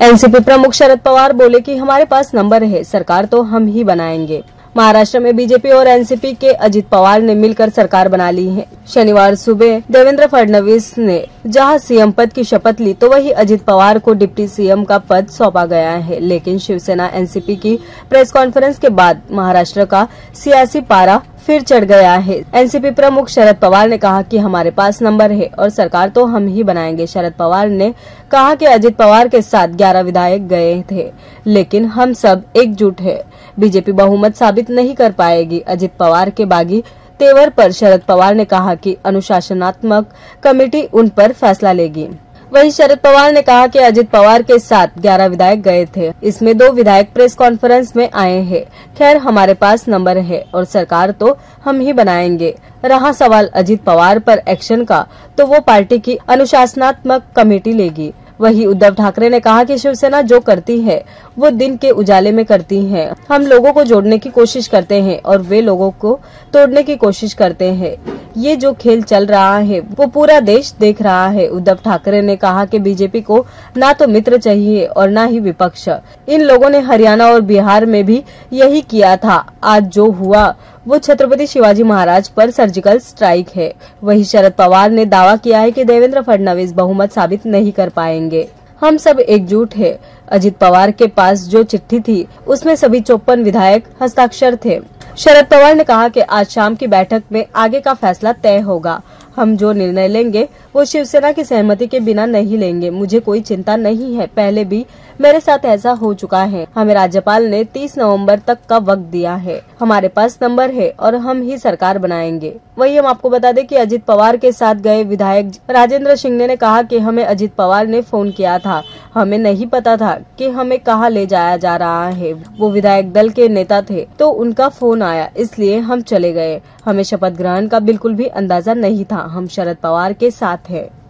NCP प्रमुख शरद पवार बोले कि हमारे पास नंबर है, सरकार तो हम ही बनाएंगे। महाराष्ट्र में बीजेपी और एनसीपी के अजित पवार ने मिलकर सरकार बना ली है। शनिवार सुबह देवेंद्र फडणवीस ने जहां सीएम पद की शपथ ली तो वहीं अजित पवार को डिप्टी सीएम का पद सौंपा गया है। लेकिन शिवसेना एनसीपी की प्रेस कॉन्फ्रेंस के बाद महाराष्ट्र का सियासी पारा फिर चढ़ गया है। एनसीपी प्रमुख शरद पवार ने कहा कि हमारे पास नंबर है और सरकार तो हम ही बनाएंगे। शरद पवार ने कहा कि अजित पवार के साथ 11 विधायक गए थे, लेकिन हम सब एकजुट है। बीजेपी बहुमत साबित नहीं कर पाएगी। अजित पवार के बागी तेवर पर शरद पवार ने कहा कि अनुशासनात्मक कमेटी उन पर फैसला लेगी। वहीं शरद पवार ने कहा कि अजित पवार के साथ 11 विधायक गए थे, इसमें 2 विधायक प्रेस कॉन्फ्रेंस में आए हैं। खैर, हमारे पास नंबर है और सरकार तो हम ही बनाएंगे। रहा सवाल अजित पवार पर एक्शन का, तो वो पार्टी की अनुशासनात्मक कमेटी लेगी। वहीं उद्धव ठाकरे ने कहा कि शिवसेना जो करती है वो दिन के उजाले में करती है। हम लोगों को जोड़ने की कोशिश करते हैं और वे लोगों को तोड़ने की कोशिश करते हैं। ये जो खेल चल रहा है वो पूरा देश देख रहा है। उद्धव ठाकरे ने कहा कि बीजेपी को ना तो मित्र चाहिए और ना ही विपक्ष। इन लोगों ने हरियाणा और बिहार में भी यही किया था। आज जो हुआ वो छत्रपति शिवाजी महाराज पर सर्जिकल स्ट्राइक है। वहीं शरद पवार ने दावा किया है कि देवेंद्र फडणवीस बहुमत साबित नहीं कर पाएंगे। हम सब एकजुट है। अजित पवार के पास जो चिट्ठी थी उसमें सभी 54 विधायक हस्ताक्षर थे। शरद पवार ने कहा कि आज शाम की बैठक में आगे का फैसला तय होगा। हम जो निर्णय लेंगे वो शिवसेना की सहमति के बिना नहीं लेंगे। मुझे कोई चिंता नहीं है, पहले भी मेरे साथ ऐसा हो चुका है। हमें राज्यपाल ने 30 नवंबर तक का वक्त दिया है। हमारे पास नंबर है और हम ही सरकार बनाएंगे। वहीं हम आपको बता दें कि अजित पवार के साथ गए विधायक राजेंद्र शिंगने ने कहा कि हमें अजित पवार ने फोन किया था, हमें नहीं पता था कि हमें कहां ले जाया जा रहा है। वो विधायक दल के नेता थे तो उनका फोन आया, इसलिए हम चले गए। हमें शपथ ग्रहण का बिल्कुल भी अंदाजा नहीं था। हम शरद पवार के साथ हैं।